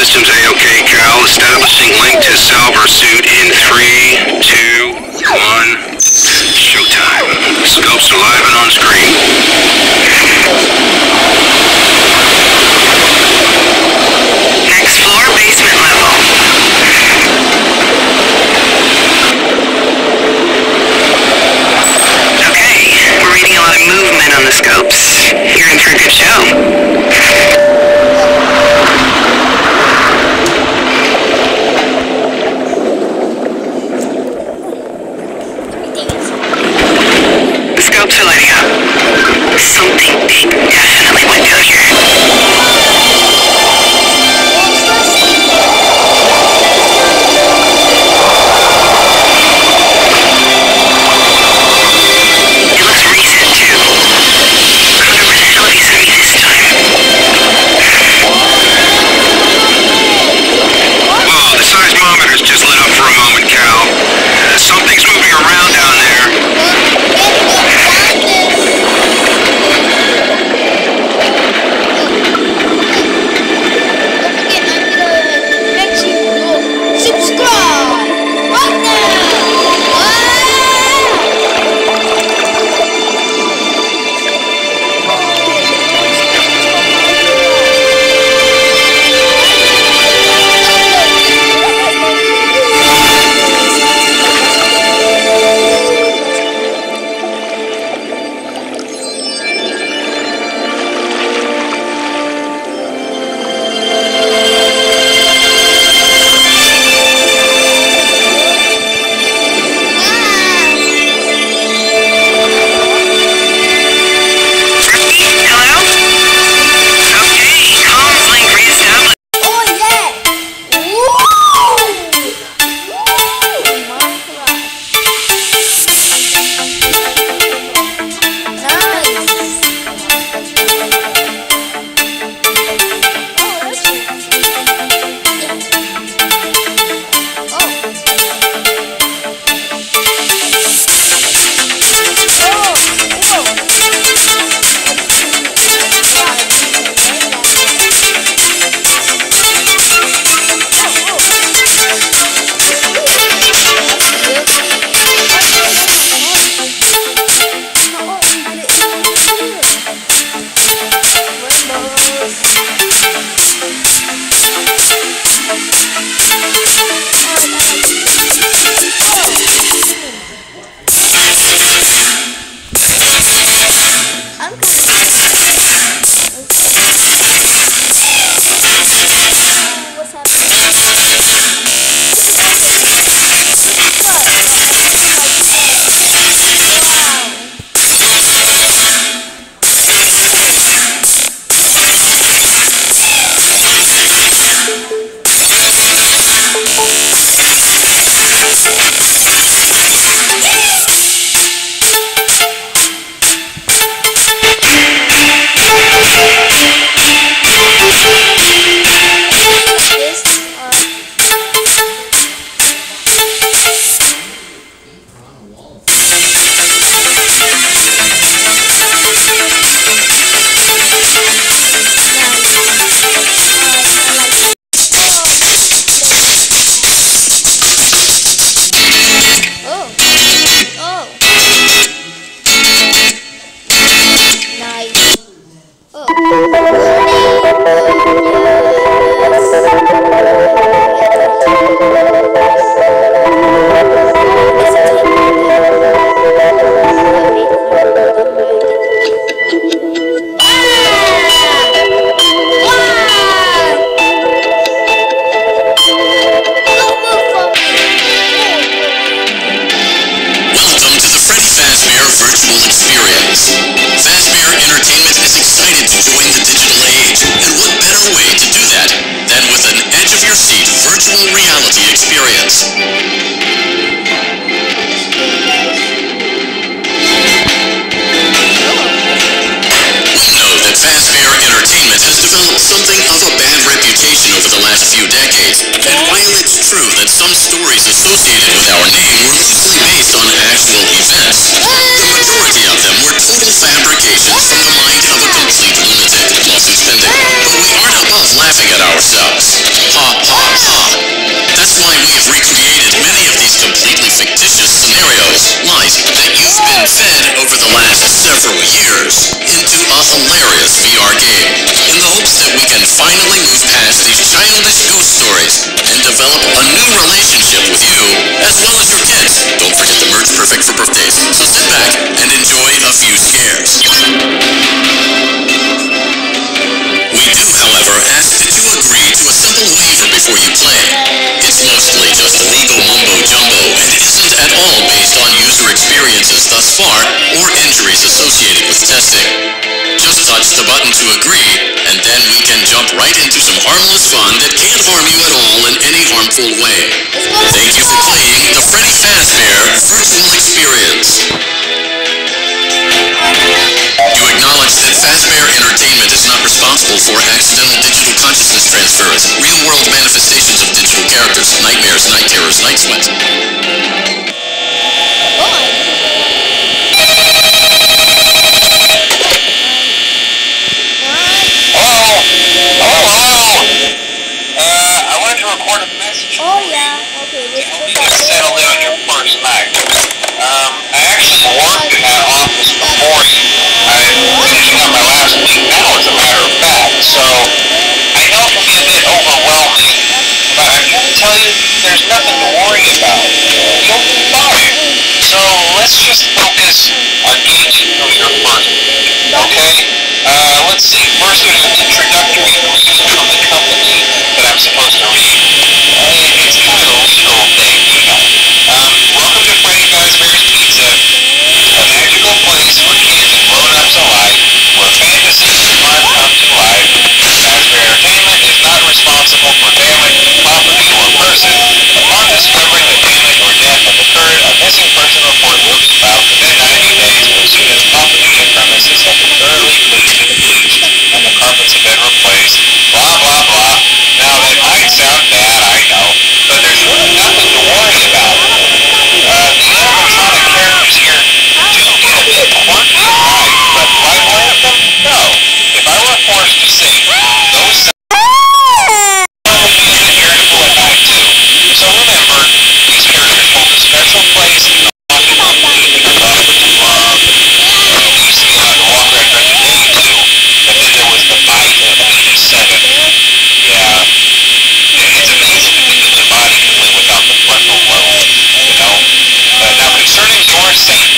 Systems A-OK, Cal. Establishing link to Salver suit in 3, 2, 1. Showtime. Scopes are live and on screen. Next floor, basement level. Okay, we're reading a lot of movement on the scopes. You're in for a good show. Scopes are lighting up. Something big definitely went down here. It looks recent too. 100% LV sent me this time. Whoa, the seismometer's just lit up for a moment, Cal. Something's moving around down there. develop a new relationship with you, as well as your kids. Don't forget the merch perfect for birthdays. So sit back and enjoy a few scares. We do, however, ask that you agree to a simple waiver before you play. It's mostly just legal mumbo-jumbo and isn't at all based on user experiences thus far or injuries associated with testing. Just touch the button to agree, and then we can jump right into some harmless fun that can't harm you at all in any harmful way. Thank you for playing the Freddy Fazbear Virtual Experience. You acknowledge that Fazbear Entertainment is not responsible for accidental digital consciousness transference, real-world manifestations of digital characters, nightmares, night terrors, night sweats. I wanted to record a message. Oh yeah, okay. To help you get settled in on your first night. I actually worked in that office before you. I'm finishing up my last week now, as a matter of fact. So I know it can be a bit overwhelming, but I'm here to tell you there's nothing to worry about. You'll be fine. So let's just focus on getting you through your first week, okay? Let's see. First, there's an introductory briefing from the company that I'm supposed to read. It's kind of a legal thing, you know. Welcome to Freddy Fazbear's Pizza, a magical place for kids and grown-ups alike, where fantasies and fun come to life. Fazbear Entertainment is not responsible for damage to property or person. Upon discovering that damage or death has occurred, a missing person report will be filed within 90 days or as soon as property and premises have been thoroughly cleaned and bleached and the carpets have been replaced. Blah, blah, blah. Now, that might sound bad, I know, but there's really nothing to worry about. The animatronic characters here do get a bit quirky and right, but do I blame them? No. If I were forced to sing, those sounds would be a bit irritable at night too. So remember, these characters hold a special place in the hockey room in your love with the love. We used to be allowed to walk around during the day too, but then there was the bite of 87. Yeah. It's amazing that the human body can live without the frontal lobe, you know? Now, concerning your safety,